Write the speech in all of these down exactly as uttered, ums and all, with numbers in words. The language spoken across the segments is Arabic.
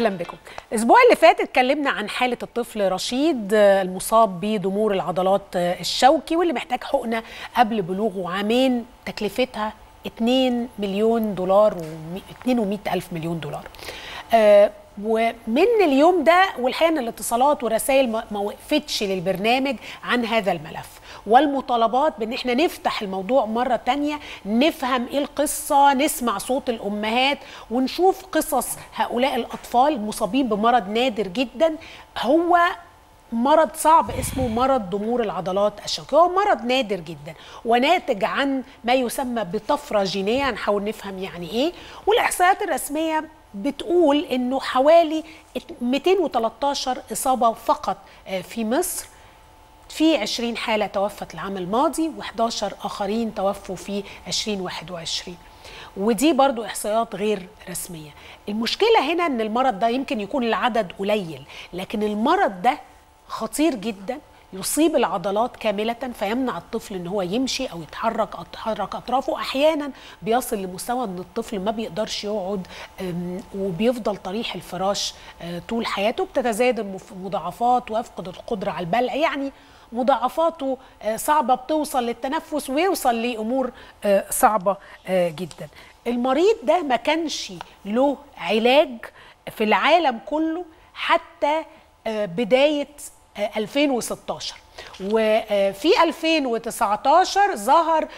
اهلا بكم. الاسبوع اللي فات اتكلمنا عن حاله الطفل رشيد المصاب بضمور العضلات الشوكي واللي محتاج حقنه قبل بلوغه عامين تكلفتها اتنين مليون دولار و اتنين ومئة الف مليون دولار. آه ومن اليوم ده والحقيقه ان الاتصالات والرسائل ما وقفتش للبرنامج عن هذا الملف والمطالبات بان احنا نفتح الموضوع مره تانية، نفهم ايه القصه، نسمع صوت الامهات ونشوف قصص هؤلاء الاطفال المصابين بمرض نادر جدا. هو مرض صعب اسمه مرض ضمور العضلات الشوكية، هو مرض نادر جدا وناتج عن ما يسمى بطفرة جينية، هنحاول نفهم يعني ايه. والاحصائيات الرسمية بتقول انه حوالي مئتين وتلتاشر اصابة فقط في مصر، في عشرين حالة توفت العام الماضي وحداشر آخرين توفوا في ألفين وواحد وعشرين، ودي برضو إحصائيات غير رسمية. المشكلة هنا أن المرض ده يمكن يكون العدد قليل، لكن المرض ده خطير جدا، يصيب العضلات كاملة فيمنع الطفل ان هو يمشي او يتحرك او تحرك اطرافه. احيانا بيصل لمستوى ان الطفل ما بيقدرش يقعد وبيفضل طريح الفراش طول حياته، بتتزايد المضاعفات ويفقد القدرة على البلع، يعني مضاعفاته صعبة، بتوصل للتنفس ويوصل لأمور صعبة جدا. المريض ده ما كانش له علاج في العالم كله حتى بداية ألفين وستاشر، وفي ألفين وتسعتاشر ظهر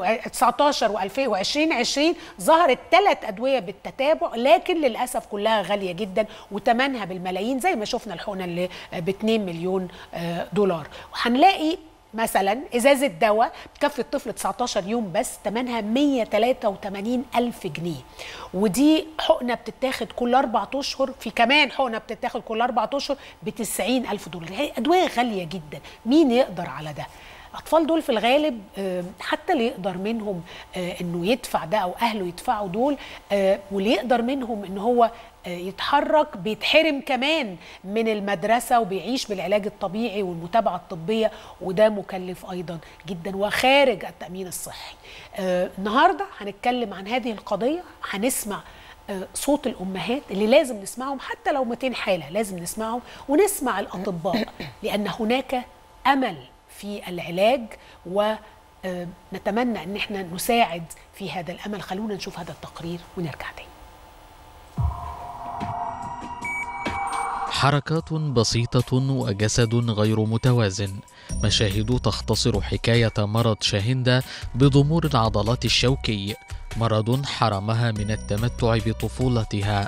و19 وألفين وعشرين ظهرت ثلاث أدوية بالتتابع، لكن للأسف كلها غالية جدا وثمنها بالملايين، زي ما شفنا الحقنة اللي ب اتنين مليون دولار. وهنلاقي مثلا ازازه دواء بتكفي الطفل تسعتاشر يوم بس ثمنها مئة وثلاثة وثمانين الف جنيه، ودي حقنه بتتاخد كل اربع اشهر، في كمان حقنه بتتاخد كل اربع اشهر ب تسعين الف دولار. هي ادويه غاليه جدا، مين يقدر على ده؟ الاطفال دول في الغالب حتى اللي يقدر منهم انه يدفع ده او اهله يدفعوا دول، واللي يقدر منهم ان هو يتحرك بيتحرم كمان من المدرسة وبيعيش بالعلاج الطبيعي والمتابعة الطبية، وده مكلف أيضا جدا وخارج التأمين الصحي. آه النهاردة هنتكلم عن هذه القضية، هنسمع آه صوت الأمهات اللي لازم نسمعهم، حتى لو مئتين حالة لازم نسمعهم، ونسمع الأطباء لأن هناك أمل في العلاج، ونتمنى أن احنا نساعد في هذا الأمل. خلونا نشوف هذا التقرير ونرجع تاني. حركات بسيطة وجسد غير متوازن، مشاهد تختصر حكاية مرض شاهندة بضمور العضلات الشوكي، مرض حرمها من التمتع بطفولتها.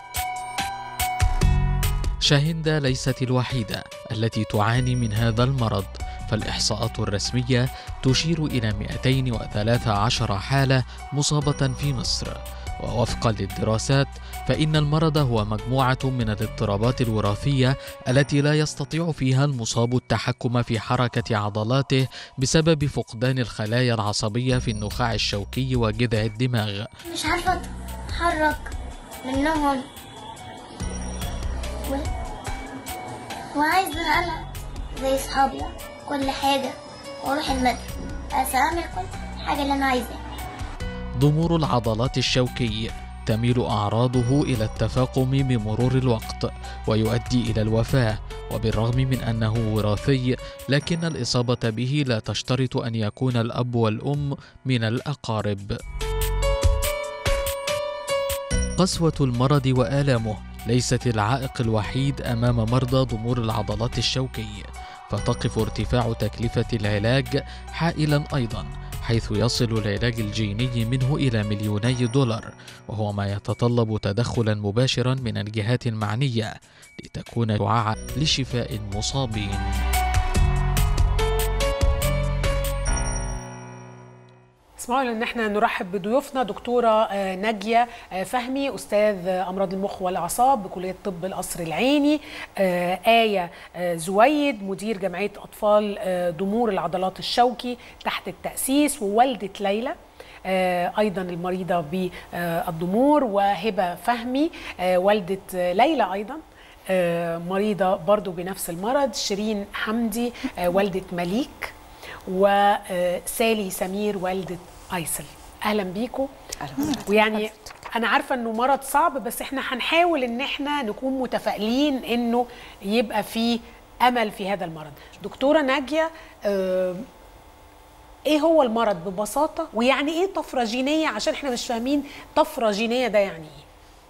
شاهندة ليست الوحيدة التي تعاني من هذا المرض، فالإحصاءات الرسمية تشير إلى مئتين وثلاثة عشر حالة مصابة في مصر. ووفقا للدراسات فإن المرض هو مجموعة من الاضطرابات الوراثية التي لا يستطيع فيها المصاب التحكم في حركة عضلاته بسبب فقدان الخلايا العصبية في النخاع الشوكي وجذع الدماغ. مش عارفة أتحرك منهم و... وعايزة ألعب زي أصحابي كل حاجة وأروح المدرسة، بس أعمل كل حاجة اللي أنا عايزاها. ضمور العضلات الشوكي تميل أعراضه إلى التفاقم بمرور الوقت ويؤدي إلى الوفاة، وبالرغم من أنه وراثي لكن الإصابة به لا تشترط أن يكون الأب والأم من الأقارب. قسوة المرض وآلامه ليست العائق الوحيد أمام مرضى ضمور العضلات الشوكي، فتقف ارتفاع تكلفة العلاج حائلا أيضا، حيث يصل العلاج الجيني منه إلى مليوني دولار، وهو ما يتطلب تدخلا مباشرا من الجهات المعنية لتكون شعاعا لشفاء المصابين. اسمعوا ان احنا نرحب بضيوفنا دكتوره ناجيه فهمي، استاذ امراض المخ والاعصاب بكليه طب القصر العيني، آية زويد مدير جمعيه اطفال ضمور العضلات الشوكي تحت التاسيس، ووالده ليلى ايضا المريضه بالضمور، وهبه فهمي والده ليلى ايضا مريضه برضو بنفس المرض، شيرين حمدي والده مليك، وسالي سمير والده ايسل. اهلا بيكم. اهلا. ويعني انا عارفه انه مرض صعب، بس احنا هنحاول ان احنا نكون متفائلين انه يبقى في امل في هذا المرض. دكتوره ناجيه، آه ايه هو المرض ببساطه، ويعني ايه طفره جينيه عشان احنا مش فاهمين طفره جينيه ده يعني ايه؟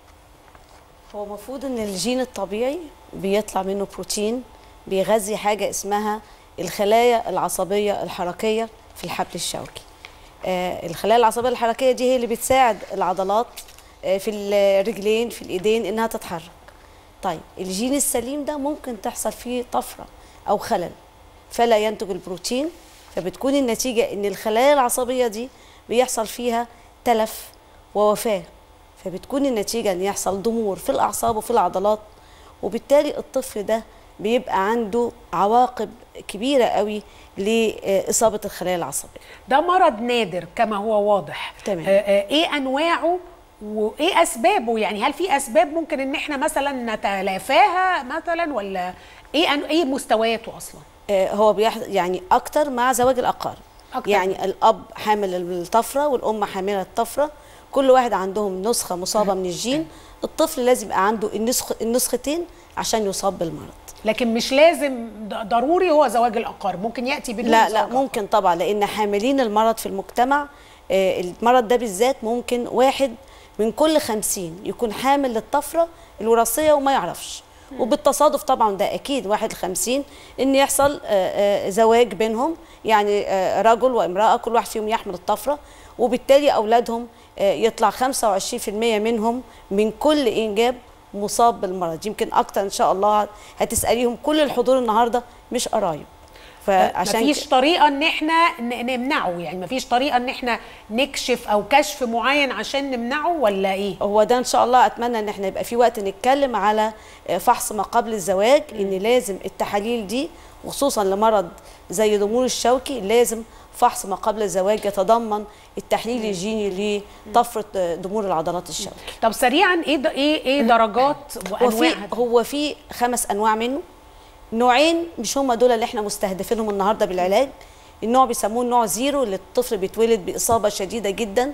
هو المفروض ان الجين الطبيعي بيطلع منه بروتين بيغذي حاجه اسمها الخلايا العصبيه الحركيه في الحبل الشوكي. آه الخلايا العصبيه الحركيه دي هي اللي بتساعد العضلات آه في الرجلين في الايدين انها تتحرك. طيب الجين السليم ده ممكن تحصل فيه طفره او خلل فلا ينتج البروتين، فبتكون النتيجه ان الخلايا العصبيه دي بيحصل فيها تلف ووفاه، فبتكون النتيجه ان يحصل ضمور في الاعصاب وفي العضلات، وبالتالي الطفل ده بيبقى عنده عواقب كبيره قوي لاصابه الخلايا العصبيه. ده مرض نادر كما هو واضح. تمام. آه آه ايه انواعه وايه اسبابه؟ يعني هل في اسباب ممكن ان احنا مثلا نتلافاها مثلا، ولا ايه أن... ايه مستوياته اصلا؟ آه هو بيحصل يعني اكتر مع زواج الاقارب. أكتر. يعني الاب حامل الطفره والام حامله الطفره، كل واحد عندهم نسخه مصابه من الجين، الطفل لازم يبقى عنده النسخ النسختين عشان يصاب بالمرض. لكن مش لازم ضروري هو زواج الاقارب، ممكن ياتي بدون لا زواج لا ممكن أقارب. طبعا، لان حاملين المرض في المجتمع، آه المرض ده بالذات ممكن واحد من كل خمسين يكون حامل للطفره الوراثيه وما يعرفش، وبالتصادف طبعا ده اكيد واحد لخمسين ان يحصل آآ آآ زواج بينهم، يعني رجل وامراه كل واحد فيهم يحمل الطفره، وبالتالي اولادهم يطلع خمسة وعشرين بالمئة منهم من كل انجاب مصاب بالمرض. يمكن اكتر ان شاء الله هتساليهم كل الحضور النهارده مش قرايب. فعشان مفيش طريقه ان احنا نمنعه، يعني مفيش طريقه ان احنا نكشف او كشف معين عشان نمنعه، ولا ايه؟ هو ده ان شاء الله اتمنى ان احنا يبقى في وقت نتكلم على فحص ما قبل الزواج، ان لازم التحاليل دي وخصوصا لمرض زي ضمور الشوكي لازم فحص ما قبل الزواج يتضمن التحليل الجيني لطفره ضمور العضلات الشوكي. طب سريعا ايه ايه ايه درجات وانواعها؟ هو في خمس انواع منه، نوعين مش هم دول اللي احنا مستهدفينهم النهارده بالعلاج. النوع بيسموه النوع زيرو، اللي الطفل بيتولد باصابه شديده جدا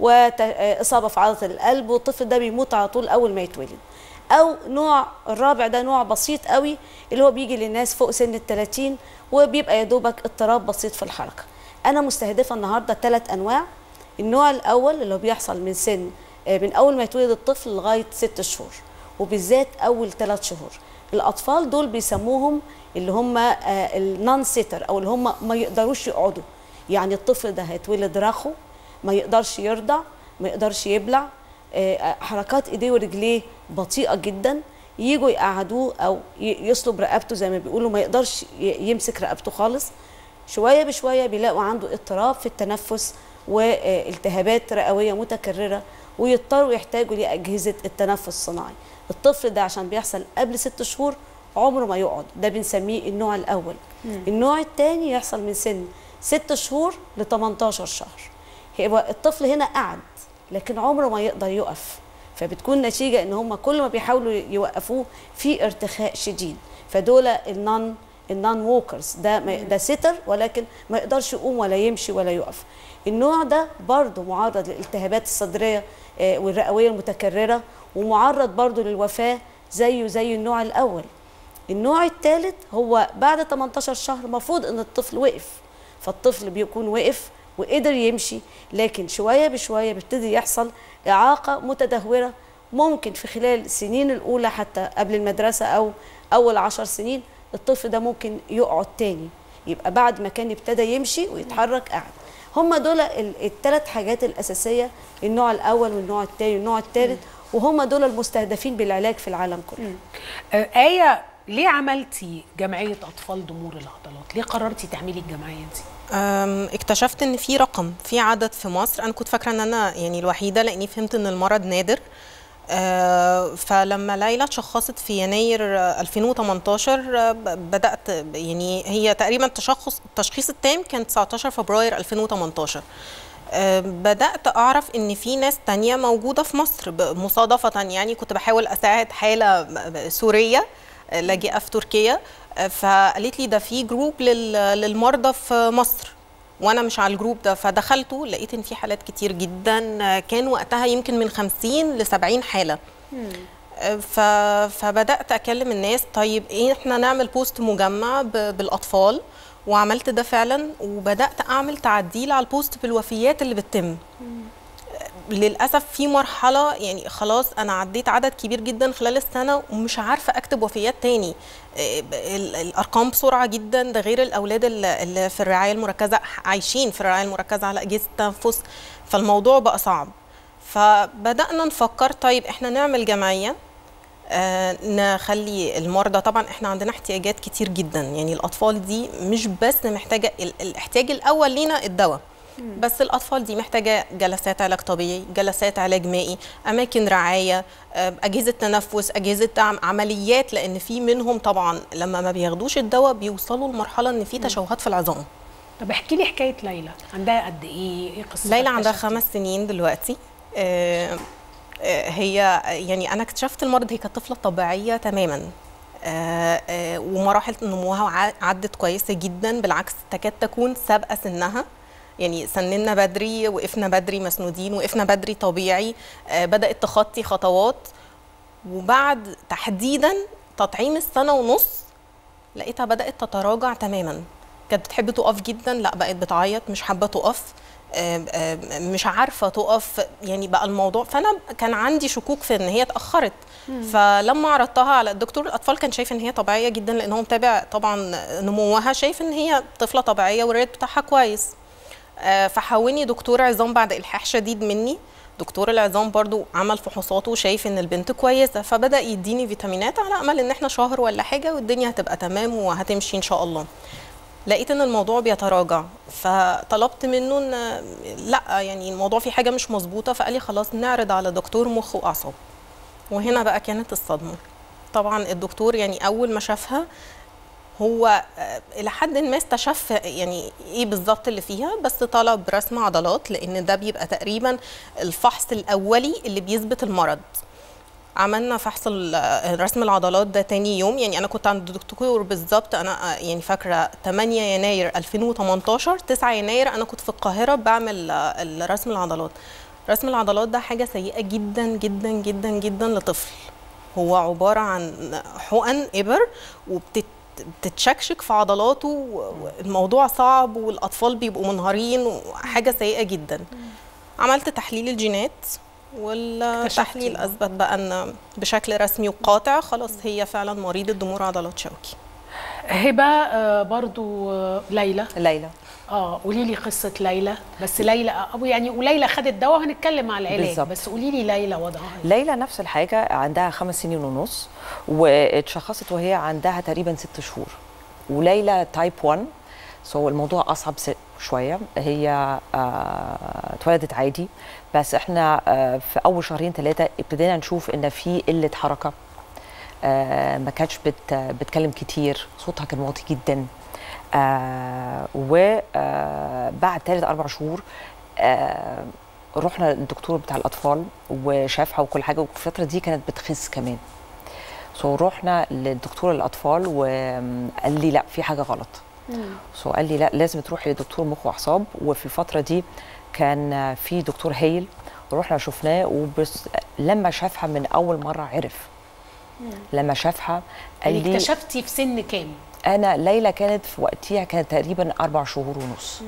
واصابه في عضله القلب، والطفل ده بيموت على طول اول ما يتولد. او نوع الرابع ده نوع بسيط قوي اللي هو بيجي للناس فوق سن الثلاثين وبيبقى يا دوبك اضطراب بسيط في الحركه. انا مستهدفه النهارده ثلاث انواع. النوع الاول اللي هو بيحصل من سن من اول ما يتولد الطفل لغايه ست شهور، وبالذات اول ثلاث شهور. الاطفال دول بيسموهم اللي هم النون سيتر، او اللي هم ما يقدروش يقعدوا، يعني الطفل ده هيتولد رخو، ما يقدرش يرضع، ما يقدرش يبلع، حركات ايديه ورجليه بطيئه جدا، ييجوا يقعدوه او يصلب رقبته زي ما بيقولوا، ما يقدرش يمسك رقبته خالص. شويه بشويه بيلاقوا عنده اضطراب في التنفس والتهابات رئويه متكرره، ويضطروا يحتاجوا لاجهزه التنفس الصناعي. الطفل ده عشان بيحصل قبل ست شهور عمره ما يقعد، ده بنسميه النوع الاول. مم. النوع الثاني يحصل من سن ست شهور ل تمنتاشر شهر. هو الطفل هنا قعد لكن عمره ما يقدر يقف، فبتكون نتيجه ان هم كل ما بيحاولوا يوقفوه في ارتخاء شديد، فدول النون النون ووكرز، ده ده ستر ولكن ما يقدرش يقوم ولا يمشي ولا يقف. النوع ده برضه معرض للالتهابات الصدريه والرئويه المتكرره، ومعرض برضه للوفاه زيه زي النوع الاول. النوع الثالث هو بعد تمنتاشر شهر المفروض ان الطفل وقف، فالطفل بيكون وقف وقدر يمشي، لكن شويه بشويه بيبتدي يحصل اعاقه متدهوره، ممكن في خلال السنين الاولى حتى قبل المدرسه او اول عشر سنين الطفل ده ممكن يقعد تاني، يبقى بعد ما كان ابتدى يمشي ويتحرك قاعد. هم دول الثلاث حاجات الاساسيه، النوع الاول والنوع الثاني والنوع الثالث، وهم دول المستهدفين بالعلاج في العالم كله. آه آية، ليه عملتي جمعيه اطفال ضمور العضلات؟ ليه قررتي تعملي الجمعيه دي؟ اكتشفت ان في رقم، في عدد في مصر. انا كنت فاكره ان انا يعني الوحيده، لاني فهمت ان المرض نادر. أه فلما ليلى اتشخصت في يناير ألفين وتمنتاشر بدات، يعني هي تقريبا التشخص التشخيص التام كان تسعتاشر فبراير ألفين وتمنتاشر. أه بدات اعرف ان في ناس تانية موجوده في مصر مصادفه، يعني كنت بحاول اساعد حاله سوريه لاجئه في تركيا، فقالت لي ده في جروب للمرضى في مصر. وانا مش على الجروب ده، فدخلته لقيت ان في حالات كتير جدا، كان وقتها يمكن من خمسين ل سبعين حاله. ف... فبدات اكلم الناس، طيب ايه احنا نعمل بوست مجمع ب... بالاطفال، وعملت ده فعلا، وبدات اعمل تعديل على البوست بالوفيات اللي بتتم. للاسف في مرحله يعني خلاص انا عديت عدد كبير جدا خلال السنه ومش عارفه اكتب وفيات تاني. الارقام بسرعه جدا، ده غير الاولاد اللي في الرعايه المركزه عايشين في الرعايه المركزه على اجهزه التنفس، فالموضوع بقى صعب. فبدانا نفكر طيب احنا نعمل جمعيه آه نخلي المرضى، طبعا احنا عندنا احتياجات كتير جدا، يعني الاطفال دي مش بس محتاجه الاحتياج الاول لينا الدواء، بس الأطفال دي محتاجة جلسات علاج طبيعي، جلسات علاج مائي، أماكن رعاية، أجهزة تنفس، أجهزة دعم، عمليات، لأن في منهم طبعا لما ما بياخدوش الدواء بيوصلوا لمرحلة إن في تشوهات في العظام. طب احكي لي حكاية ليلى، عندها قد إيه؟ إيه قصتها؟ ليلى عندها خمس سنين دلوقتي. آه آه هي يعني أنا اكتشفت المرض، هي كانت طفلة طبيعية تماما. آه آه ومراحل نموها عدت كويسة جدا، بالعكس تكاد تكون سابقة سنها. يعني سننا بدري، وقفنا بدري مسنودين، وقفنا بدري طبيعي، آه بدأت تخطي خطوات. وبعد تحديدا تطعيم السنة ونص لقيتها بدأت تتراجع تماما. كانت بتحب تقف جدا، لا بقت بتعيط، مش حابة تقف، آه آه مش عارفة تقف، يعني بقى الموضوع. فأنا كان عندي شكوك في إن هي اتأخرت. مم. فلما عرضتها على الدكتور الأطفال كان شايف إن هي طبيعية جدا، لأن هو متابع طبعا نموها، شايف إن هي طفلة طبيعية والريت بتاعها كويس. فحاولني دكتور عظام بعد إلحاح شديد مني. دكتور العظام برضو عمل فحوصاته وشايف ان البنت كويسه، فبدا يديني فيتامينات على امل ان احنا شهر ولا حاجه والدنيا هتبقى تمام وهتمشي ان شاء الله. لقيت ان الموضوع بيتراجع، فطلبت منه ان لا يعني الموضوع فيه حاجه مش مظبوطه، فقال لي خلاص نعرض على دكتور مخ واعصاب. وهنا بقى كانت الصدمه. طبعا الدكتور يعني اول ما شافها هو الى حد ما استشف يعني ايه بالظبط اللي فيها، بس طلب رسم عضلات، لان ده بيبقى تقريبا الفحص الاولي اللي بيثبت المرض. عملنا فحص رسم العضلات ده تاني يوم، يعني انا كنت عند الدكتور بالظبط، انا يعني فاكره ثمانية يناير ألفين وثمانية عشر، تسعة يناير انا كنت في القاهره بعمل رسم العضلات. رسم العضلات ده حاجه سيئه جدا جدا جدا جدا لطفل. هو عباره عن حقن ابر وبتت بتتشكشك في عضلاته، والموضوع صعب والاطفال بيبقوا منهارين وحاجه سيئه جدا. عملت تحليل الجينات والتحليل اثبت بقى ان بشكل رسمي وقاطع خلاص هي فعلا مريضه ضمور عضلات شوكي. هبه آه برضو آه ليلى ليلى اه قولي لي قصه ليلى. بس ليلى ابو يعني وليلى خدت دواء وهنتكلم على العلاج بالزبط. بس قولي لي ليلى وضعها. ليلى نفس الحاجه، عندها خمس سنين ونص واتشخصت وهي عندها تقريبا ست شهور. وليلى تايب واحد، سو الموضوع اصعب شويه. هي آه اتولدت عادي، بس احنا آه في اول شهرين ثلاثه ابتدينا نشوف ان في قله حركه. آه ما كانتش بت بتكلم كتير، صوتها كان واطي جدا. آه وبعد ثلاث اربع شهور آه رحنا للدكتور بتاع الاطفال وشافها وكل حاجه، وفي الفتره دي كانت بتخس كمان. سو رحنا للدكتور الاطفال وقال لي لا في حاجه غلط. سو قال لي لا لازم تروحي لدكتور مخ واعصاب. وفي الفتره دي كان في دكتور هايل ورحنا شفناه، وبس لما شافها من اول مره عرف. مم. لما شافها قال لي اكتشفتي في سن كام؟ انا ليلى كانت في وقتها كانت تقريبا اربع شهور ونص.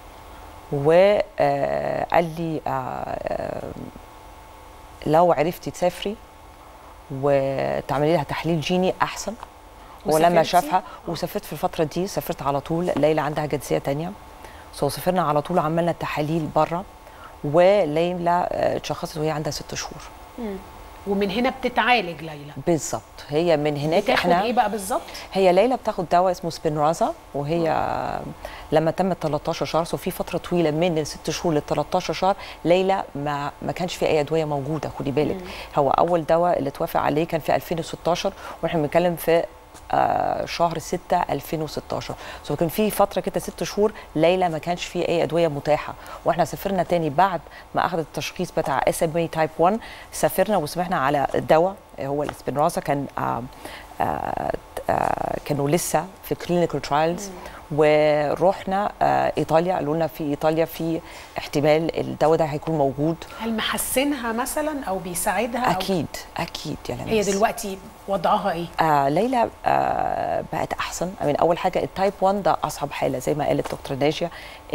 وقال لي آه لو عرفتي تسافري وتعملي لها تحليل جيني احسن. ولما شافها وسافرت في الفتره دي، سافرت على طول. ليلى عندها جنسيه ثانيه، سو سافرنا على طول، عملنا التحاليل بره، وليلى اتشخصت وهي عندها ست شهور. مم. ومن هنا بتتعالج ليلى بالظبط. هي من هناك بتاخد احنا ايه بقى بالظبط؟ هي ليلى بتاخد دواء اسمه سبينرازا، وهي آه. لما تمت ثلاثة عشر شهر، سو في فتره طويله من الست شهور لل ثلاثة عشر شهر ليلى ما ما كانش في اي ادويه موجوده. خدي بالك، مم. هو اول دواء اللي توافق عليه كان في ألفين وستاشر، واحنا بنتكلم في آه شهر ستة ألفين وستاشر. سو كان في فتره كده ست شهور ليلى ما كانش في اي ادويه متاحه. واحنا سافرنا تاني بعد ما اخذت التشخيص بتاع اس ام اي تايب واحد، سافرنا وسمعنا على الدواء هو السبينرازا. كان آه آه آه كانوا لسه في كلينيكال ترايلز، ورحنا آه ايطاليا، قالوا لنا في ايطاليا في احتمال الدواء ده هيكون موجود. هل محسنها مثلا او بيساعدها؟ اكيد أو اكيد يا لميس. هي دلوقتي وضعها ايه؟ آه ليلى آه بقت احسن. من اول حاجه التايب واحد ده اصعب حاله زي ما قالت دكتور ناجيه،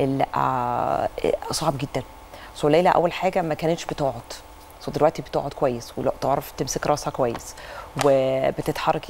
آه صعب جدا. سو ليلى اول حاجه ما كانتش بتقعد، سو دلوقتي بتقعد كويس وتعرف تمسك راسها كويس وبتتحرك.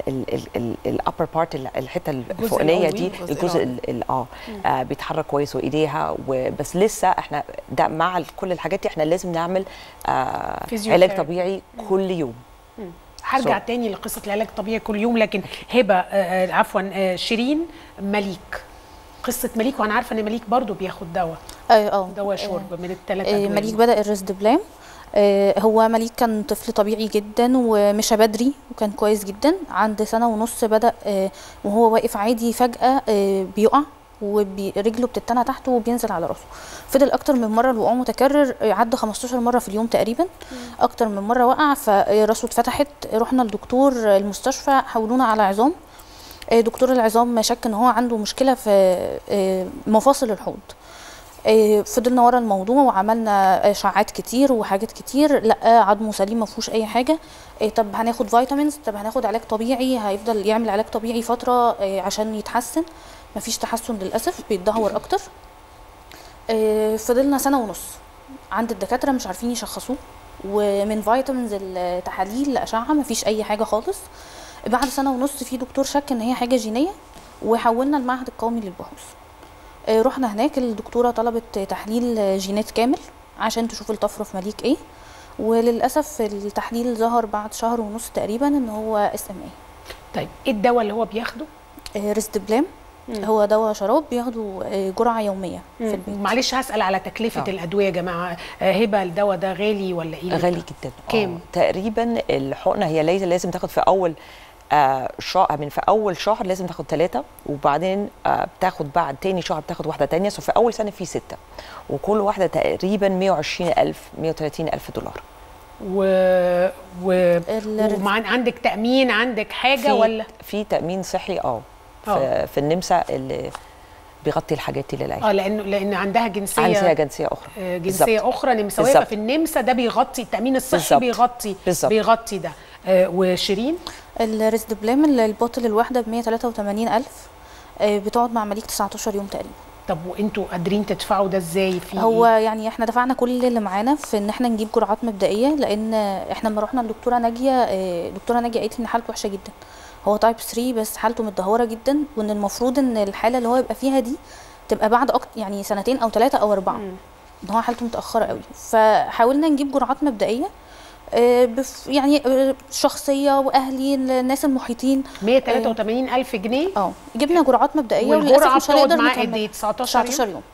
الابر بارت الحته الفوقانيه دي الجزء اه بيتحرك كويس وايديها. وبس لسه احنا ده مع كل الحاجات دي احنا لازم نعمل آه علاج طبيعي كل يوم. مم. هرجع so. تاني لقصه العلاج الطبيعي كل يوم، لكن هبه آه عفوا آه شيرين مليك، قصه مليك، وانا عارفه ان مليك برضو بياخد دواء اه دواء شرب من الثلاث ادويه. مليك بدا الريزدبلام. آه هو مليك كان طفل طبيعي جدا ومشى بدري وكان كويس جدا. عند سنه ونص بدا آه وهو واقف عادي فجاه آه بيقع ورجله بتتنى تحته وبينزل على راسه. فضل اكتر من مره الوقوع متكرر، عدى خمستاشر مره في اليوم تقريبا. اكتر من مره وقع فراسه اتفتحت. رحنا لدكتور المستشفى، حولونا على عظام. دكتور العظام شك ان هو عنده مشكله في مفاصل الحوض. فضلنا ورا الموضوع وعملنا اشعاعات كتير وحاجات كتير، لا عظمه سليم ما فيهوش اي حاجه. طب هناخد فيتامينز، طب هناخد علاج طبيعي، هيفضل يعمل علاج طبيعي فتره عشان يتحسن. مفيش تحسن للاسف، بيتدهور اكتر. فضلنا سنه ونص عند الدكاتره مش عارفين يشخصوه، ومن فيتامينز التحاليل لاشعه مفيش اي حاجه خالص. بعد سنه ونص في دكتور شك ان هي حاجه جينيه وحولنا المعهد القومي للبحوث. رحنا هناك، الدكتوره طلبت تحليل جينات كامل عشان تشوف الطفره في مليك ايه، وللاسف التحليل ظهر بعد شهر ونص تقريبا ان هو اس ام اي. طيب ايه الدواء اللي هو بياخده؟ ريزدبلام. هو دواء شراب بياخده جرعه يوميه في البيت. معلش هسال على تكلفه آه. الادويه يا جماعه. هبه الدواء ده غالي ولا ايه؟ غالي جدا. كام؟ تقريبا الحقنه هي لازم تاخد في اول آه شهر، من في اول شهر لازم تاخد ثلاثه، وبعدين آه بتاخد بعد تاني شهر بتاخد واحده ثانيه. سو في اول سنه في سته، وكل واحده تقريبا مية وعشرين ألف مية وتلاتين ألف دولار. و, و... وعندك تامين، عندك حاجه في ولا؟ في تامين صحي اه في, في النمسا اللي بيغطي الحاجات دي للعيال. اه لانه لان عندها جنسيه عندها جنسيه اخرى جنسيه بالزبط. اخرى نمساويه، ففي النمسا ده بيغطي التامين الصحي بالزبط. بيغطي بالزبط. بيغطي ده. آه وشيرين الريزدبلام البوتل الواحده ب مية وتلاتة وتمانين ألف، آه بتقعد مع مليك تسعتاشر يوم تقريبا. طب وانتوا قادرين تدفعوا ده ازاي؟ في هو يعني احنا دفعنا كل اللي معانا في ان احنا نجيب جرعات مبدئيه، لان احنا لما رحنا للدكتوره ناجيه، دكتوره ناجيه قالت لي ان حالته وحشه جدا، هو تايب ثلاثة بس حالته متدهوره جدا، وان المفروض ان الحاله اللي هو يبقى فيها دي تبقى بعد أكتر يعني سنتين او ثلاثه او اربعه، ان هو حالته متاخره قوي. فحاولنا نجيب جرعات مبدئيه يعني شخصيه واهلي الناس المحيطين. مية وتلاتة وتمانين ألف جنيه. اه جبنا جرعات مبدئيه، والجرعه بتقعد معاه قد ايه؟ تسعتاشر يوم.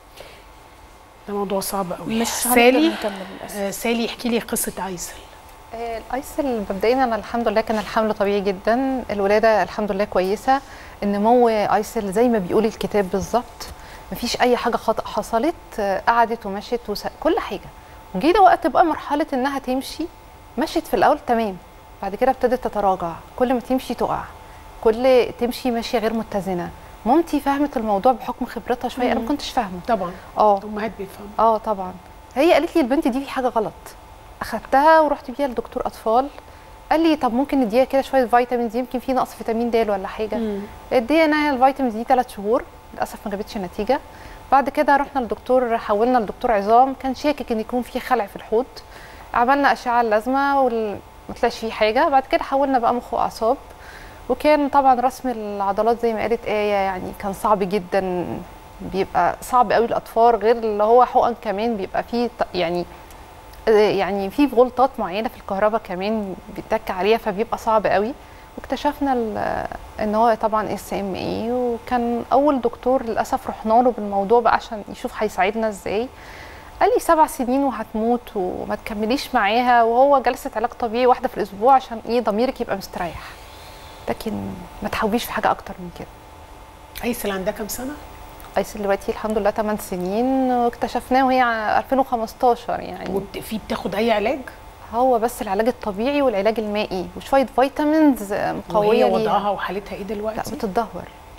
ده موضوع صعب قوي. مش سالي آه سالي احكي لي قصه ايسل. آه الايسل مبدئيا انا الحمد لله كان الحمل طبيعي جدا، الولاده الحمد لله كويسه، النمو ايسل زي ما بيقول الكتاب بالظبط، مفيش اي حاجه خطا حصلت، آه قعدت ومشت وس... كل حاجه. وجينا وقت بقى مرحله انها تمشي، مشت في الاول تمام، بعد كده ابتدت تتراجع، كل ما تمشي تقع، كل تمشي ماشيه غير متزنه. مامتي فهمت الموضوع بحكم خبرتها شويه، انا ما كنتش فاهمه. طبعا اه امهات بيفهموا. اه طبعا. هي قالت لي البنت دي في حاجه غلط، اخدتها ورحت بيها لدكتور اطفال، قال لي طب ممكن نديها كده شويه فيتامينز، يمكن في نقص فيتامين د ولا حاجه. ادينا الفيتامينز دي ثلاث شهور، للاسف ما جابتش نتيجه. بعد كده رحنا للدكتور، حولنا لدكتور عظام، كان شاكك ان يكون في خلع في الحوض، عملنا اشعه اللازمه وما طلعش فيه حاجه. بعد كده حولنا بقى مخ واعصاب، وكان طبعا رسم العضلات زي ما قالت آية يعني كان صعب جدا، بيبقى صعب قوي الاطفال، غير اللي هو حقن كمان بيبقى فيه يعني يعني في غلطات معينه في الكهرباء كمان بيتك عليها، فبيبقى صعب قوي. واكتشفنا ان هو طبعا اس ام اي، وكان اول دكتور للاسف رحنا له بالموضوع بقى عشان يشوف هيساعدنا ازاي. قال لي سبع سنين وهتموت وما تكمليش معاها، وهو جلسه علاج طبيعي واحده في الاسبوع عشان ايه ضميرك يبقى مستريح، لكن ما تحاوليش في حاجه اكتر من كده. ايسل عندها كام سنه؟ ايسل دلوقتي الحمد لله ثمان سنين، واكتشفناه وهي ألفين وخمستاشر يعني. وفي بتاخد اي علاج؟ هو بس العلاج الطبيعي والعلاج المائي وشويه فيتامينز مقويه. وهي وضعها وحالتها ايه دلوقتي؟ لا بتتدهور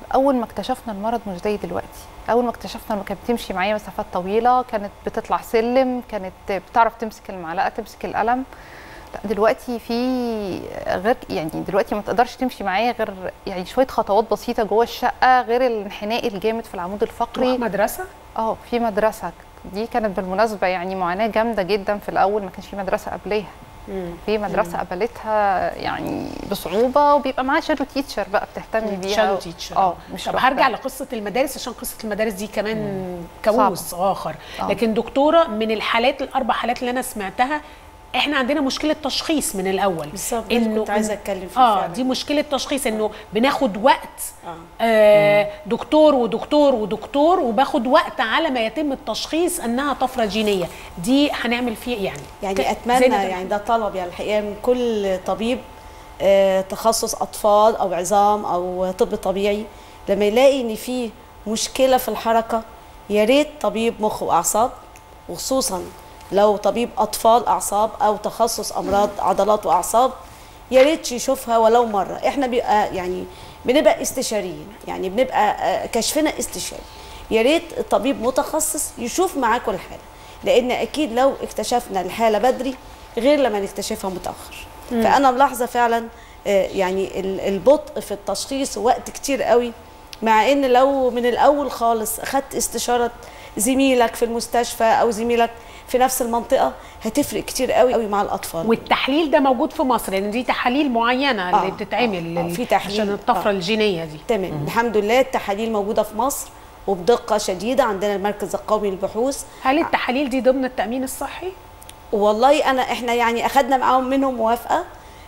اول ما اكتشفنا المرض مش زي دلوقتي. اول ما اكتشفنا انه كانت بتمشي معايا مسافات طويله، كانت بتطلع سلم، كانت بتعرف تمسك المعلقه تمسك القلم. لا دلوقتي في غير، يعني دلوقتي ما تقدرش تمشي معايا غير يعني شويه خطوات بسيطه جوه الشقه، غير الانحناء الجامد في العمود الفقري. تروح مدرسه؟ اه في مدرسه، دي كانت بالمناسبه يعني معاناه جامده جدا في الاول، ما كانش في مدرسه قبلها. في مدرسه قبلتها يعني بصعوبه، وبيبقى معاها شادو تيتشر بقى بتهتمي بيها. شادو تيتشر. اه مش طب هرجع لقصه المدارس عشان قصه المدارس دي كمان كابوس اخر. أوه. لكن دكتوره، من الحالات الاربع حالات اللي انا سمعتها، احنا عندنا مشكله تشخيص من الاول. بالظبط، انه كنت عايزه اتكلم فيه اه فعلا. دي مشكله تشخيص، انه بناخد وقت آه. آه دكتور ودكتور ودكتور، وباخد وقت على ما يتم التشخيص انها طفره جينيه. دي هنعمل فيه يعني يعني اتمنى يعني ده طلب يعني الحقيقه من كل طبيب آه تخصص اطفال او عظام او طب طبيعي، لما يلاقي ان في مشكله في الحركه، يا ريت طبيب مخ واعصاب، وخصوصا لو طبيب اطفال اعصاب او تخصص امراض عضلات واعصاب، يا ريت يشوفها ولو مره. احنا بيبقى يعني بنبقى استشاريين، يعني بنبقى كشفنا استشاري. يا ريت الطبيب متخصص يشوف معاه كل حاله، لان اكيد لو اكتشفنا الحاله بدري غير لما نكتشفها متاخر. مم. فانا ملاحظه فعلا يعني البطء في التشخيص وقت كتير قوي، مع ان لو من الاول خالص اخدت استشاره زميلك في المستشفى او زميلك في نفس المنطقه، هتفرق كتير قوي قوي مع الاطفال. والتحليل ده موجود في مصر، لان يعني دي تحاليل معينه آه اللي بتتعمل آه آه في تحليل عشان الطفره آه الجينيه دي. تمام. مم. الحمد لله التحاليل موجوده في مصر وبدقه شديده، عندنا المركز القومي للبحوث. هل التحاليل دي ضمن التامين الصحي؟ والله انا احنا يعني اخذنا معاهم منهم موافقه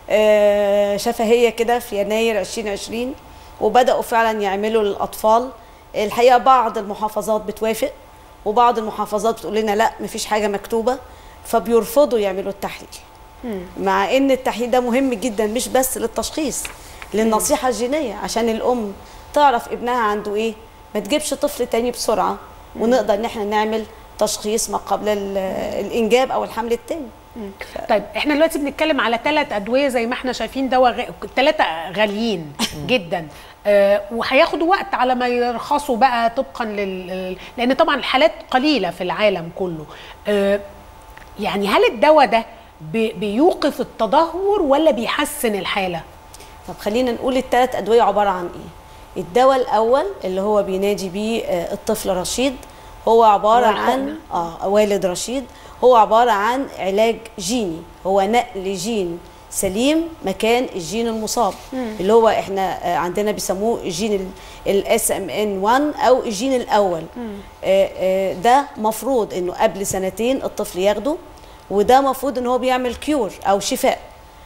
آه شفهيه كده في يناير ألفين وعشرين، وبداوا فعلا يعملوا للاطفال. الحقيقه بعض المحافظات بتوافق، وبعض المحافظات بتقول لنا لا مفيش حاجه مكتوبه، فبيرفضوا يعملوا التحليل. مم. مع ان التحليل ده مهم جدا، مش بس للتشخيص، للنصيحه الجينيه، عشان الام تعرف ابنها عنده ايه، ما تجيبش طفل تاني بسرعه، مم. ونقدر ان احنا نعمل تشخيص ما قبل الانجاب او الحمل الثاني. طيب احنا دلوقتي بنتكلم على ثلاث ادويه زي ما احنا شايفين، دواء غ... ثلاثه غاليين جدا، آه وهياخدوا وقت على ما يرخصوا بقى طبقا لل... لان طبعا الحالات قليله في العالم كله. آه يعني هل الدواء ده بي... بيوقف التدهور ولا بيحسن الحاله؟ طب خلينا نقول الثلاث ادويه عباره عن ايه. الدواء الاول اللي هو بينادي بيه آه الطفل رشيد، هو عباره عن اه والد رشيد، هو عباره عن علاج جيني، هو نقل جين سليم مكان الجين المصاب. مم. اللي هو احنا عندنا بيسموه جين الاس ام ان واحد او الجين الاول. آآ آآ ده مفروض انه قبل سنتين الطفل ياخده، وده مفروض ان هو بيعمل كيور او شفاء.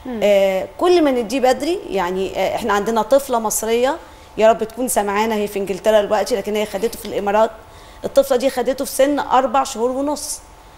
كل ما نديه بدري، يعني احنا عندنا طفله مصريه يا رب تكون سمعانا، هي في انجلترا دلوقتي لكن هي خدته في الامارات. الطفله دي خدته في سن اربع شهور ونص،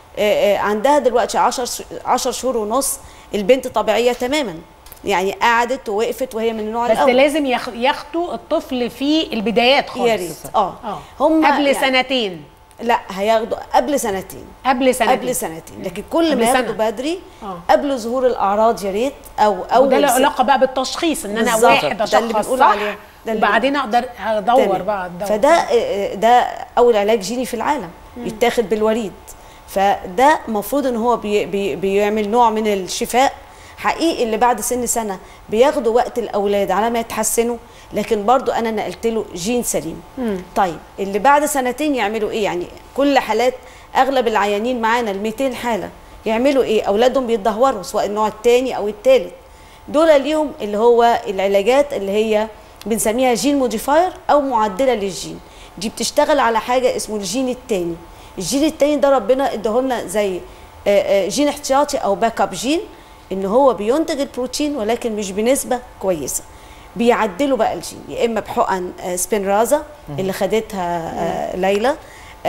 عندها دلوقتي عشر شهور ونص. البنت طبيعيه تماما، يعني قعدت ووقفت وهي من النوع بس الاول. بس لازم ياخدوا الطفل في البدايات خالص. يا ريت اه, آه. هم قبل يعني سنتين. لا هياخدوا قبل سنتين. قبل سنتين قبل سنتين لكن كل ما ياخدوا بدري آه. قبل ظهور الاعراض يا ريت، او او وده له علاقه بقى بالتشخيص، ان انا واحد اشخص صح عليه. وبعدين اقدر ادور بقى الدواء. فده ده اول علاج جيني في العالم يتاخد بالوريد، فده المفروض ان هو بي بي بيعمل نوع من الشفاء حقيقي. اللي بعد سن سنه بياخدوا وقت الاولاد على ما يتحسنوا، لكن برضو انا نقلت له جين سليم. مم. طيب اللي بعد سنتين يعملوا ايه؟ يعني كل حالات اغلب العيانين معانا ال مئتين حاله يعملوا ايه؟ اولادهم بيتدهوروا سواء النوع الثاني او الثالث. دول ليهم اللي هو العلاجات اللي هي بنسميها جين موديفاير او معدله للجين. دي بتشتغل على حاجه اسمه الجين الثاني. الجين التاني ده ربنا اداهولنا زي جين احتياطي او باك اب جين، ان هو بينتج البروتين ولكن مش بنسبه كويسه. بيعدلوا بقى الجين يا اما بحقن سبينرازا اللي خدتها ليلى،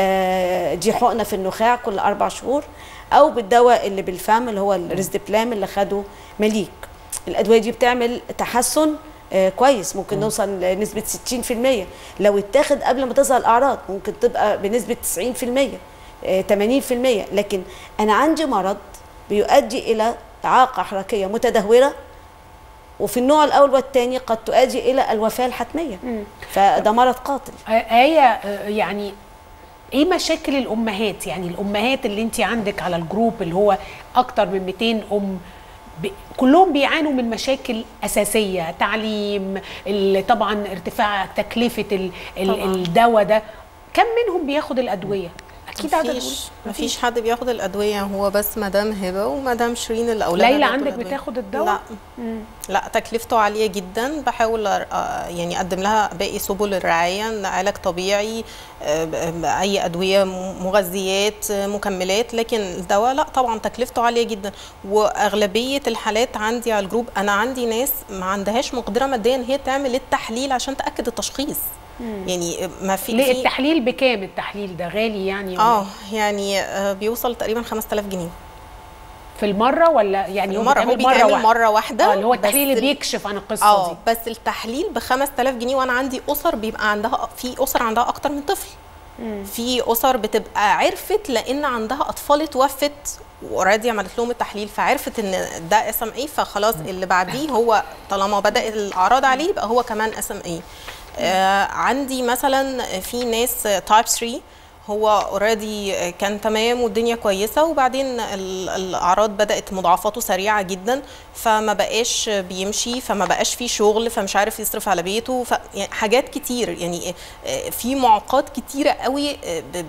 دي حقنه في النخاع كل اربع شهور، او بالدواء اللي بالفم اللي هو الريزدبلام اللي خده مليك. الادويه دي بتعمل تحسن آه كويس، ممكن نوصل لنسبه ستين في المية لو اتاخد قبل ما تظهر الاعراض، ممكن تبقى بنسبه تسعين في المية آه ثمانين في المية. لكن انا عندي مرض بيؤدي الى اعاقه حركيه متدهوره وفي النوع الاول والثاني قد تؤدي الى الوفاه الحتميه. فده مرض قاتل. آية، يعني ايه مشاكل الامهات؟ يعني الامهات اللي انت عندك على الجروب اللي هو اكتر من مئتين ام، ب... كلهم بيعانوا من مشاكل اساسيه، تعليم، طبعا ارتفاع تكلفه ال... ال... الدواء ده. كم منهم بياخد الادويه؟ اكيد مفيش مفيش حد بياخد الادويه، هو بس مدام هبه ومدام شيرين اللي اولادها. ليلى عندك بتاخد الدواء؟ لا مم. لا، تكلفته عاليه جدا. بحاول يعني اقدم لها باقي سبل الرعايه، علاج طبيعي، اي ادويه، مغذيات، مكملات، لكن الدواء لا طبعا تكلفته عاليه جدا. واغلبيه الحالات عندي على الجروب، انا عندي ناس ما عندهاش مقدره ماديا ان هي تعمل التحليل عشان تاكد التشخيص. مم. يعني ما في ليه التحليل بكام؟ التحليل ده غالي يعني؟ اه يعني آه بيوصل تقريبا خمسة آلاف جنيه في المره، ولا يعني المرة هو بيتعمل مره, مرة واحده؟ اه اللي هو التحليل اللي بيكشف عن القصه آه دي. بس التحليل ب خمسة آلاف جنيه، وانا عندي اسر بيبقى عندها، في اسر عندها اكتر من طفل. مم. في اسر بتبقى عرفت لان عندها اطفال اتوفت واوريدي عملت لهم التحليل، فعرفت ان ده اس ام اي، فخلاص اللي بعديه هو طالما بدا الاعراض عليه يبقى هو كمان اس ام اي. آه عندي مثلا في ناس تايب ثلاثة، هو اوريدي كان تمام والدنيا كويسه، وبعدين الاعراض بدات مضاعفاته سريعه جدا، فما بقاش بيمشي، فما بقاش فيه شغل، فمش عارف يصرف على بيته، ف يعني حاجات كتير، يعني في معوقات كتيره قوي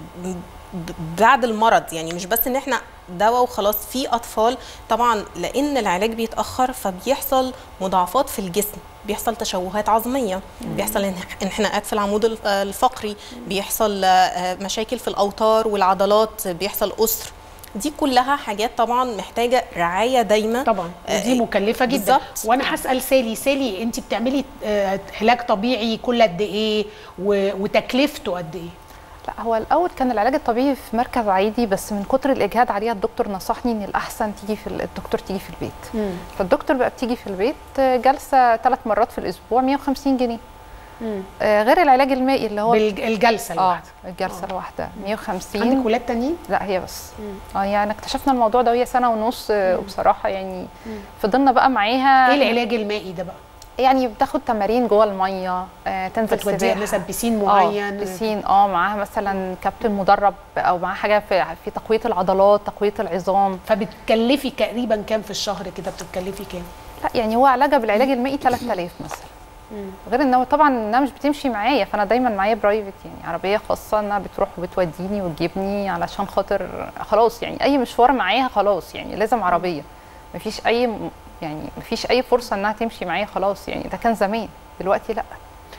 بعد المرض. يعني مش بس ان احنا دواء وخلاص، في اطفال طبعا لان العلاج بيتاخر فبيحصل مضاعفات في الجسم، بيحصل تشوهات عظميه، مم. بيحصل انحناءات في العمود الفقري، بيحصل مشاكل في الاوتار والعضلات، بيحصل أسر. دي كلها حاجات طبعا محتاجه رعايه دايما طبعا، ودي مكلفه جدا. بالزبط. وانا هسال سالي، سالي انت بتعملي علاج طبيعي كل قد ايه وتكلفته قد ايه؟ لا، هو الاول كان العلاج الطبيعي في مركز عادي، بس من كتر الاجهاد عليها الدكتور نصحني ان الاحسن تيجي في الدكتور تيجي في البيت. مم. فالدكتور بقى بتيجي في البيت جلسه ثلاث مرات في الاسبوع مية وخمسين جنيه. آه غير العلاج المائي اللي هو بالجلسه الواحده. اه الجلسه الواحده مية وخمسين. عندك ولاد تانيين؟ لا، هي بس. مم. اه يعني اكتشفنا الموضوع ده وهي سنه ونص، آه وبصراحه يعني مم. فضلنا بقى معاها. ايه العلاج المائي ده بقى؟ يعني بتاخد تمارين جوه الميه، آه تنزل سباحه مثلا بيسين معين. اه بيسين اه معاها مثلا كابتن مدرب، او معاها حاجه في في تقويه العضلات، تقويه العظام. فبتكلفي تقريبا كام في الشهر كده؟ بتتكلفي كام؟ لا يعني هو علاجها بالعلاج المائي ثلاثة آلاف مثلا. مم. غير انه طبعا انها مش بتمشي معايا، فانا دايما معايا برايفت، يعني عربيه خاصه انها بتروح وبتوديني وتجيبني، علشان خاطر خلاص يعني اي مشوار معاها خلاص يعني لازم عربيه، مفيش اي يعني مفيش اي فرصه انها تمشي معايا خلاص. يعني ده كان زمان، دلوقتي لا.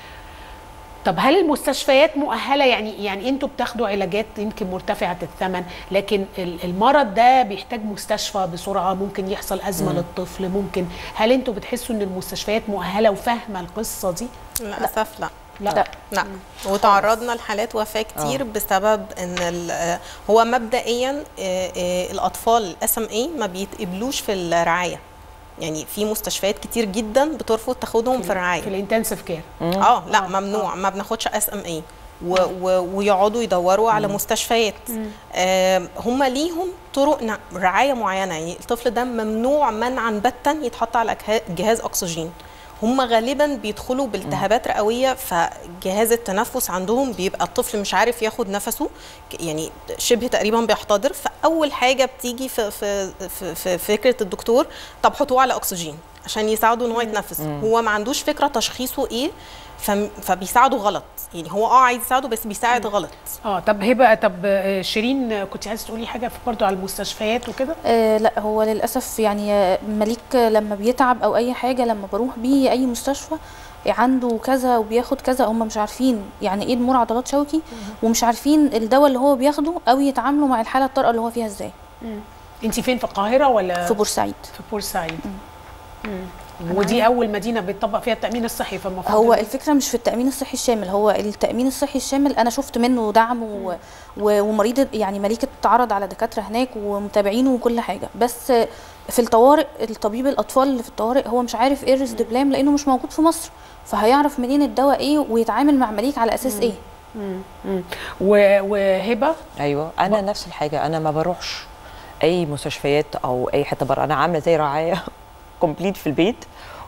طب هل المستشفيات مؤهله؟ يعني يعني انتوا بتاخدوا علاجات يمكن مرتفعه الثمن، لكن المرض ده بيحتاج مستشفى بسرعه، ممكن يحصل ازمه مم. للطفل، ممكن. هل انتوا بتحسوا ان المستشفيات مؤهله وفاهمه القصه دي؟ للاسف لا. لا لا, لا. وتعرضنا لحالات وفاه كتير أوه. بسبب ان هو مبدئيا الاطفال الاس ام اي ما بيتقبلوش في الرعايه. يعني في مستشفيات كتير جدا بترفض تاخدهم في الرعايه، في الانتنسيف كير. اه لا ممنوع، ما بناخدش اس ام اي، ويقعدوا يدوروا على مستشفيات. آه هم ليهم طرق رعايه معينه، يعني الطفل ده ممنوع منعا باتا يتحط على جهاز اكسجين. هم غالبا بيدخلوا بالتهابات رئويه، فجهاز التنفس عندهم بيبقى الطفل مش عارف ياخد نفسه، يعني شبه تقريبا بيحتضر. فاول حاجه بتيجي في في في, في فكره الدكتور، طب حطوه على اكسجين عشان يساعده ان هو يتنفس. هو ما عندوش فكره تشخيصه ايه، فبيساعده غلط. يعني هو اه عايز يساعده بس بيساعد غلط. اه طب هبه، طب شيرين كنت عايزه تقولي حاجه برضه على المستشفيات وكده؟ آه لا، هو للاسف يعني مليك لما بيتعب او اي حاجه، لما بروح بيه اي مستشفى عنده كذا وبياخد كذا، هم مش عارفين يعني ايه ضمور عضلات شوكي، ومش عارفين الدواء اللي هو بياخده او يتعاملوا مع الحاله الطارئه اللي هو فيها ازاي. انت فين، في القاهره ولا في بورسعيد؟ في بورسعيد. امم ودي اول مدينه بيتطبق فيها التامين الصحي، فالمفروض هو الفكره مش في التامين الصحي الشامل. هو التامين الصحي الشامل انا شفت منه دعم و... و... ومريض يعني مليكه اتعرض على دكاتره هناك ومتابعينه وكل حاجه، بس في الطوارئ الطبيب الاطفال اللي في الطوارئ هو مش عارف ايه الريزدبلام لانه مش موجود في مصر، فهيعرف منين الدواء ايه ويتعامل مع مليك على اساس مم. ايه؟ امم وهبه؟ ايوه انا ب... نفس الحاجه، انا ما بروحش اي مستشفيات او اي حته بره، انا عامله زي رعايه كومبليت في البيت،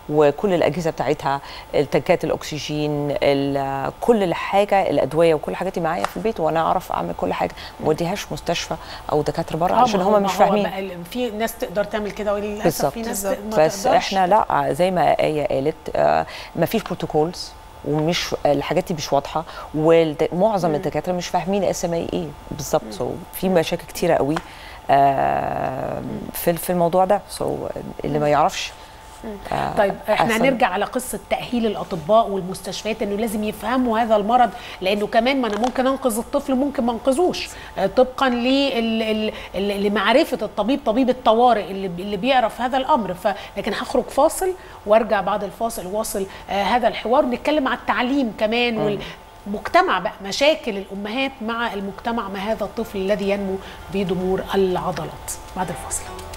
وكل الاجهزه بتاعتها، التنكات الاكسجين، كل الحاجه، الادويه وكل حاجاتي معايا في البيت، وانا اعرف اعمل كل حاجه، ما اوديهاش مستشفى او دكاتره بره عشان هم مش فاهمين. في ناس تقدر تعمل كده وللاسف في ناس ما بس تقدرش. احنا لا، زي ما ايه قالت آه ما فيش بروتوكولز، ومش الحاجات دي مش واضحه، ومعظم الدكاتره مش فاهمين اس ام اي ايه بالظبط. سو في مشاكل كتيره قوي آه في في الموضوع ده. سو اللي ما يعرفش آه طيب احنا هنرجع على قصه تاهيل الاطباء والمستشفيات انه لازم يفهموا هذا المرض، لانه كمان ما انا ممكن انقذ الطفل ممكن ما انقذوش آه طبقا لمعرفه الطبيب، طبيب الطوارئ اللي اللي بيعرف هذا الامر. ف لكن هخرج فاصل وارجع بعد الفاصل واصل آه هذا الحوار، ونتكلم على التعليم كمان وال مجتمع بقى، مشاكل الامهات مع المجتمع مع هذا الطفل الذي ينمو بضمور العضلات بعد الفاصل.